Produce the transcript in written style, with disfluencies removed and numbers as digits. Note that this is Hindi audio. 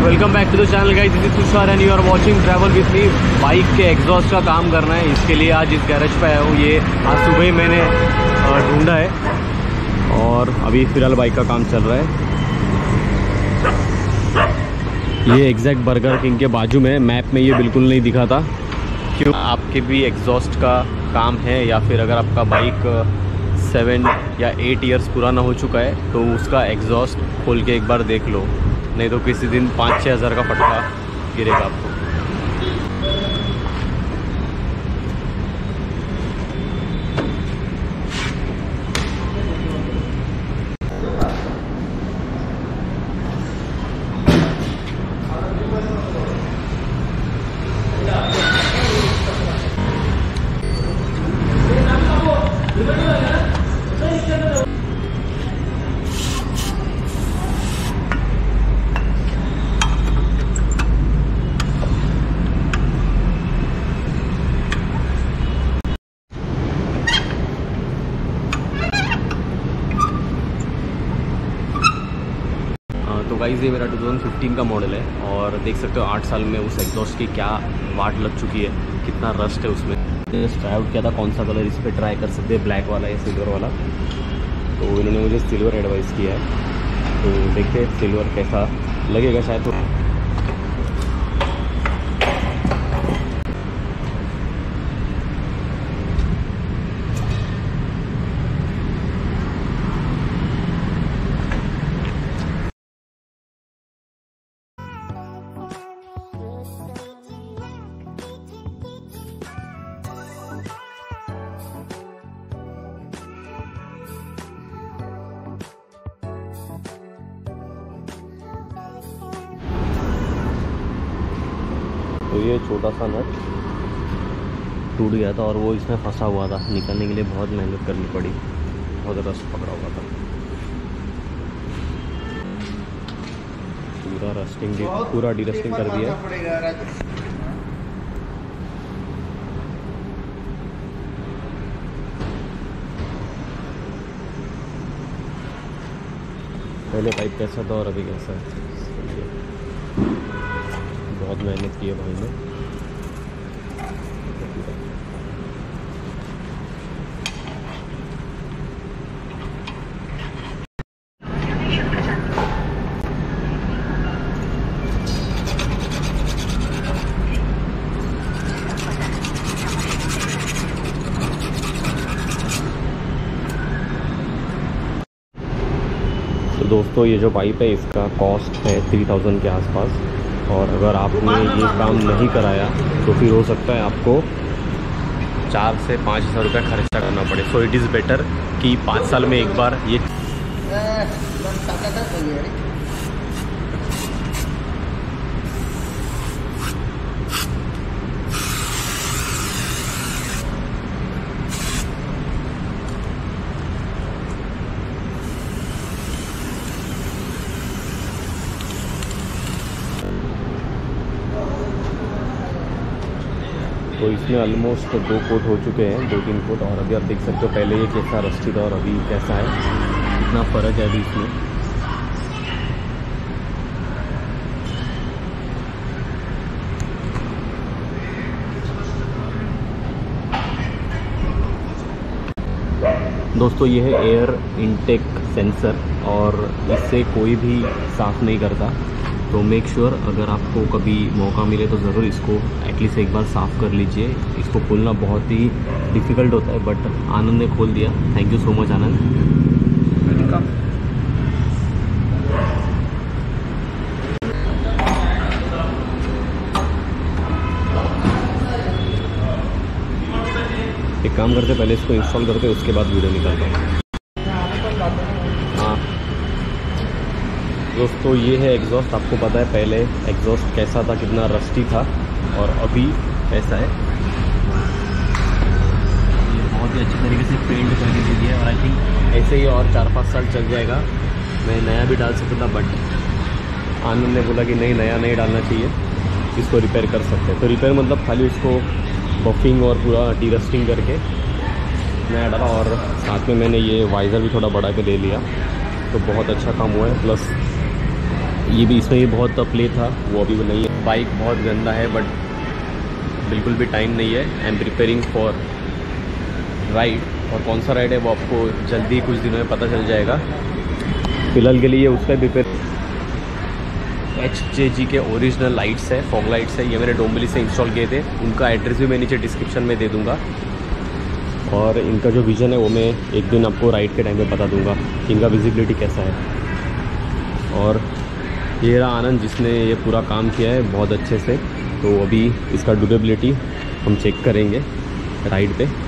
Welcome back to the channel guys, this is Tushar and you are watching travel with me. Bike के एग्जॉस्ट का काम करना है, इसके लिए आज इस गैरेज पे आया हूँ। ये आज सुबह ही मैंने ढूंढा है और अभी फिलहाल बाइक का काम चल रहा है। ये एग्जैक्ट बर्गर किंग के बाजू में, मैप में ये बिल्कुल नहीं दिखा था। क्यों आपके भी एग्जॉस्ट का काम है या फिर अगर आपका बाइक 7 या 8 ईयर्स पुराना हो चुका है तो उसका एग्जॉस्ट खोल के एक बार देख लो, नहीं तो किसी दिन 5-6 हज़ार का फटका गिरेगा आपको। तो गाइस ये मेरा 2015 का मॉडल है और देख सकते हो 8 साल में उस एग्जॉस्ट की क्या वाट लग चुकी है, कितना रस्ट है उसमें। ट्राई आउट किया था कौन सा कलर इस पर ट्राई कर सकते हैं, ब्लैक वाला या सिल्वर वाला, तो इन्होंने मुझे सिल्वर एडवाइस किया है। तो देखते हैं सिल्वर कैसा लगेगा शायद। तो ये छोटा सा नट टूट गया था और वो इसमें फंसा हुआ था, निकालने के लिए बहुत मेहनत करनी पड़ी, बहुत रस्ट पकड़ा हुआ था। पूरा डीरस्टिंग कर दिया। पहले पाइप कैसा था और अभी कैसा है, बहुत मेहनत की है भाई ने। तो दोस्तों ये जो पाइप है इसका कॉस्ट है 3000 के आसपास, और अगर आपने ये काम नहीं कराया तो फिर हो सकता है आपको 4 से 5 हज़ार रुपये खर्चा करना पड़े। सो इट इज़ बेटर कि 5 साल में एक बार ये तो इसमें ऑलमोस्ट 2 कोट हो चुके हैं, 2-3 कोट। और अभी आप देख सकते हो पहले ये कैसा रस्टी था और अभी कैसा है, कितना फ़र्क है अभी इसमें। दोस्तों ये है एयर इनटेक सेंसर और इससे कोई भी साफ़ नहीं करता, तो मेक श्योर अगर आपको कभी मौका मिले तो ज़रूर इसको एटलीस्ट एक बार साफ़ कर लीजिए। इसको खोलना बहुत ही डिफ़िकल्ट होता है, बट आनंद ने खोल दिया। Thank you so much Anand. एक काम करते, पहले इसको इंस्टॉल करते उसके बाद वीडियो निकालता हूँ। दोस्तों ये है एग्जॉस्ट। आपको पता है पहले एग्जॉस्ट कैसा था, कितना रस्टी था, और अभी कैसा है। ये बहुत ही अच्छी तरीके से पेंट करके दे दिया है और आई थिंक ऐसे ही और 4-5 साल चल जाएगा। मैं नया भी डाल सकता था बट आनंद ने बोला कि नहीं, नया नहीं डालना चाहिए, इसको रिपेयर कर सकते हैं। तो रिपेयर मतलब खाली उसको बफिंग और पूरा डीरस्टिंग करके नया डाला, और साथ में मैंने ये वाइज़र भी थोड़ा बढ़ा के ले लिया, तो बहुत अच्छा काम हुआ है। प्लस ये भी इसमें ये बहुत प्ले था, वो अभी भी नहीं है। बाइक बहुत गंदा है बट बिल्कुल भी टाइम नहीं है। I am preparing for ride, और कौन सा राइड है वो आपको जल्दी कुछ दिनों में पता चल जाएगा। फिलहाल के लिए उसका प्रिपेयर HJG के ओरिजिनल लाइट्स है, फॉग लाइट्स है, ये मैंने डोंबिवली से इंस्टॉल किए थे। उनका एड्रेस भी मैं नीचे डिस्क्रिप्शन में दे दूँगा, और इनका जो विज़न है वो मैं एक दिन आपको राइड के टाइम पे बता दूँगा कि इनका विजिबिलिटी कैसा है। और ये रहा आनंद जिसने ये पूरा काम किया है बहुत अच्छे से। तो अभी इसका ड्यूरेबिलिटी हम चेक करेंगे राइड पे।